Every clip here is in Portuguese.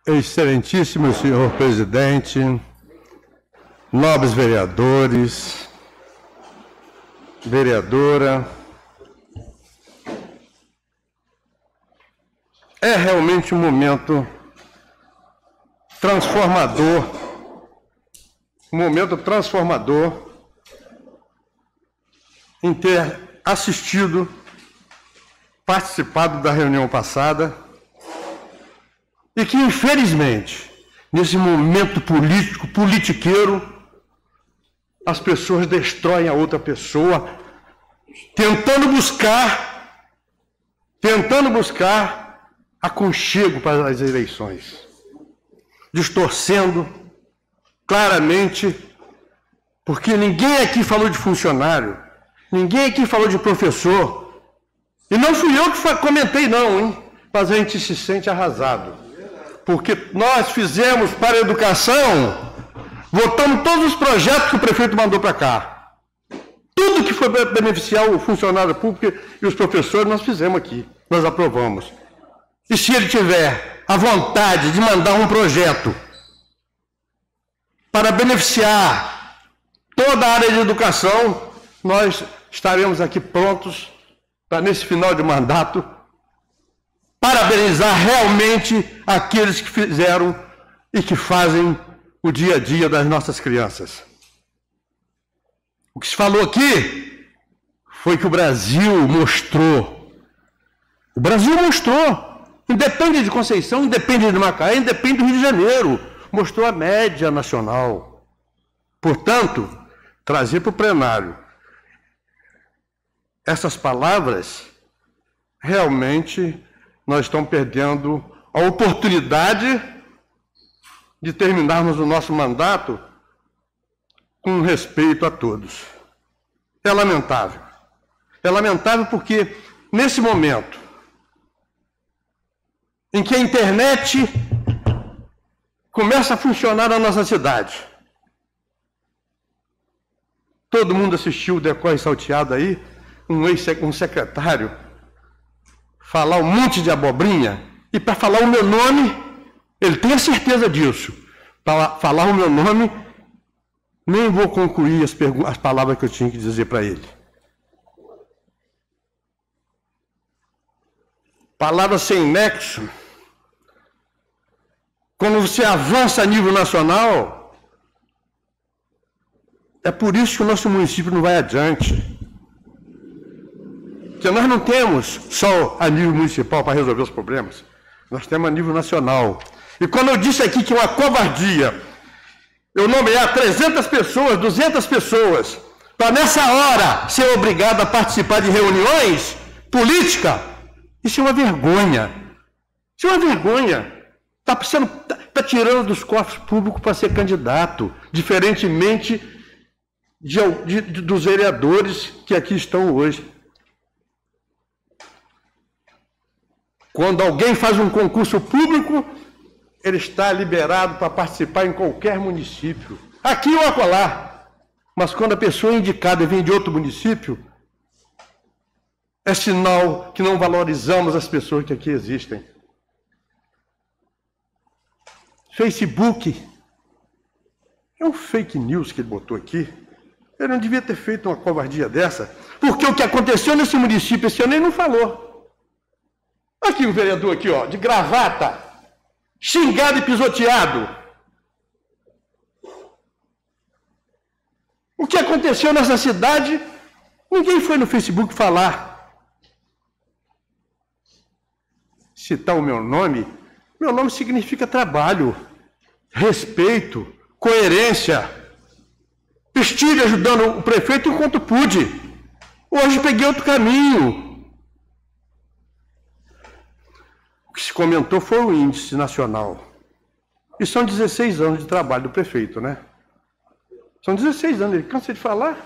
Excelentíssimo senhor presidente, nobres vereadores, vereadora, é realmente um momento transformador, em ter assistido, participado da reunião passada, e que, infelizmente, nesse momento político, politiqueiro, as pessoas destroem a outra pessoa, tentando buscar aconchego para as eleições, distorcendo claramente, porque ninguém aqui falou de funcionário, ninguém aqui falou de professor, e não fui eu que comentei não, hein? Mas a gente se sente arrasado. Porque nós fizemos para a educação, votamos todos os projetos que o prefeito mandou para cá. Tudo que foi para beneficiar o funcionário público e os professores, nós fizemos aqui, nós aprovamos. E se ele tiver a vontade de mandar um projeto para beneficiar toda a área de educação, nós estaremos aqui prontos para, nesse final de mandato, parabenizar realmente aqueles que fizeram e que fazem o dia a dia das nossas crianças. O que se falou aqui foi que o Brasil mostrou. O Brasil mostrou. Independe de Conceição, independe de Macaé, independe do Rio de Janeiro. Mostrou a média nacional. Portanto, trazer para o plenário essas palavras, realmente nós estamos perdendo a oportunidade de terminarmos o nosso mandato com respeito a todos. É lamentável. É lamentável porque, nesse momento em que a internet começa a funcionar na nossa cidade, todo mundo assistiu o decorre salteado aí, um secretário falar um monte de abobrinha, e para falar o meu nome, ele tem a certeza disso. Para falar o meu nome, nem vou concluir as palavras que eu tinha que dizer para ele. Palavras sem nexo. Quando você avança a nível nacional, é por isso que o nosso município não vai adiante. Porque nós não temos só a nível municipal para resolver os problemas, nós temos a nível nacional. E quando eu disse aqui que é uma covardia eu nomear 300 pessoas, 200 pessoas, para nessa hora ser obrigado a participar de reuniões políticas, isso é uma vergonha. Isso é uma vergonha. Está tirando dos cofres públicos para ser candidato, diferentemente dos vereadores que aqui estão hoje. Quando alguém faz um concurso público, ele está liberado para participar em qualquer município, aqui ou acolá. Mas quando a pessoa indicada vem de outro município, é sinal que não valorizamos as pessoas que aqui existem. Facebook é um fake news que ele botou aqui. Ele não devia ter feito uma covardia dessa, porque o que aconteceu nesse município esse ano ele não falou. Aqui o vereador aqui, ó, de gravata, xingado e pisoteado. O que aconteceu nessa cidade, ninguém foi no Facebook falar. Citar o meu nome significa trabalho, respeito, coerência. Estive ajudando o prefeito enquanto pude. Hoje peguei outro caminho. O que se comentou foi o índice nacional. E são 16 anos de trabalho do prefeito, né? São 16 anos, ele cansa de falar.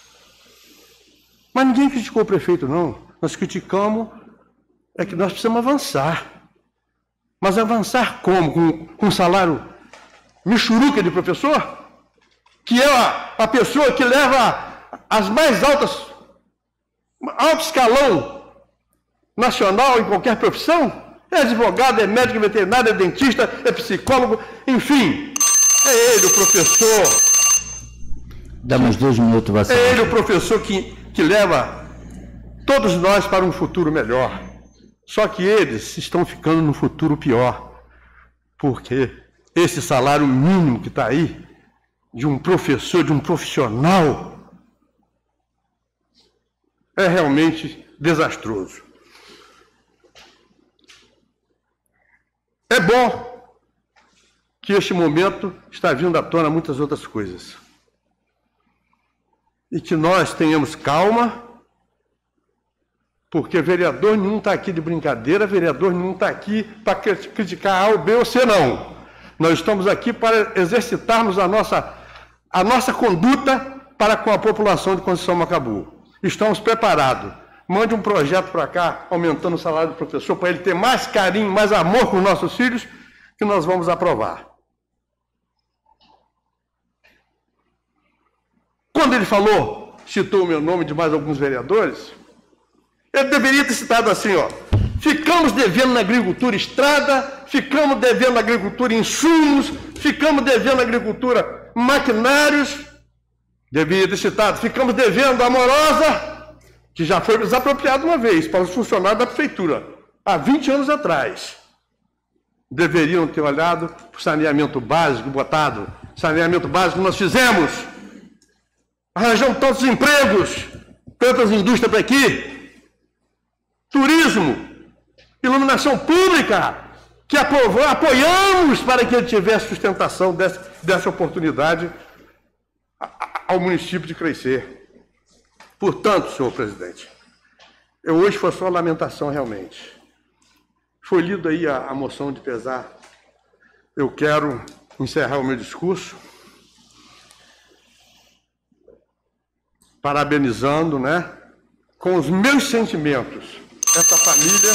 Mas ninguém criticou o prefeito, não. Nós criticamos é que nós precisamos avançar. Mas avançar como? Com salário michuruca de professor? Que é a pessoa que leva as mais alto escalão nacional em qualquer profissão? É advogado, é médico veterinário, é dentista, é psicólogo, enfim. É ele o professor. Dá mais 2 minutos, Vassalão. É ele o professor que leva todos nós para um futuro melhor. Só que eles estão ficando no futuro pior. Porque esse salário mínimo que está aí, de um professor, de um profissional, é realmente desastroso. É bom que este momento está vindo à tona muitas outras coisas. E que nós tenhamos calma, porque vereador nenhum está aqui de brincadeira, vereador nenhum está aqui para criticar A ou B ou C, não. Nós estamos aqui para exercitarmos a nossa conduta para com a população de Conceição Macabu. Estamos preparados. Mande um projeto para cá, aumentando o salário do professor, para ele ter mais carinho, mais amor com os nossos filhos, que nós vamos aprovar. Quando ele falou, citou o meu nome de mais alguns vereadores, ele deveria ter citado assim, ó: ficamos devendo na agricultura estrada, ficamos devendo na agricultura insumos, ficamos devendo na agricultura maquinários. Deveria ter citado, ficamos devendo a Amorosa, que já foi desapropriado uma vez para os funcionários da prefeitura, há 20 anos atrás. Deveriam ter olhado para o saneamento básico, botado saneamento básico que nós fizemos. Arranjamos tantos empregos, tantas indústrias para aqui, turismo, iluminação pública, que apoiamos para que ele tivesse sustentação dessa oportunidade ao município de crescer. Portanto, senhor presidente, hoje foi só lamentação realmente. Foi lido aí a moção de pesar. Eu quero encerrar o meu discurso parabenizando, né, com os meus sentimentos, essa família,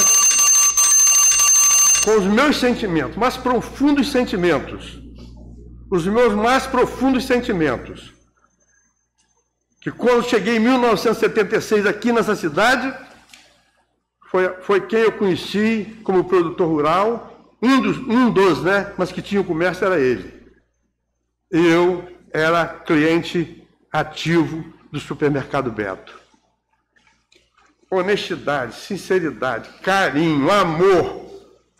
com os meus sentimentos, mais profundos sentimentos, os meus mais profundos sentimentos, que quando cheguei em 1976 aqui nessa cidade, foi quem eu conheci como produtor rural, um dos, né, mas que tinha o comércio era ele. Eu era cliente ativo do supermercado Beto. Honestidade, sinceridade, carinho, amor.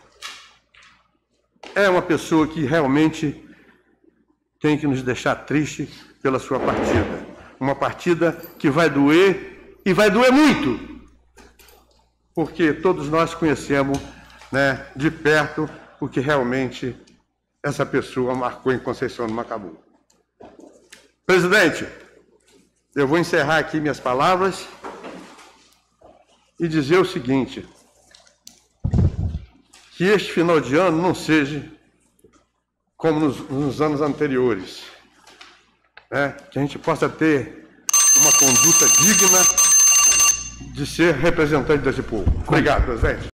É uma pessoa que realmente tem que nos deixar triste pela sua partida. Uma partida que vai doer, e vai doer muito, porque todos nós conhecemos, né, de perto o que realmente essa pessoa marcou em Conceição do Macabu. Presidente, eu vou encerrar aqui minhas palavras e dizer o seguinte: que este final de ano não seja como nos anos anteriores, né? Que a gente possa ter uma conduta digna de ser representante desse povo. Obrigado, presidente.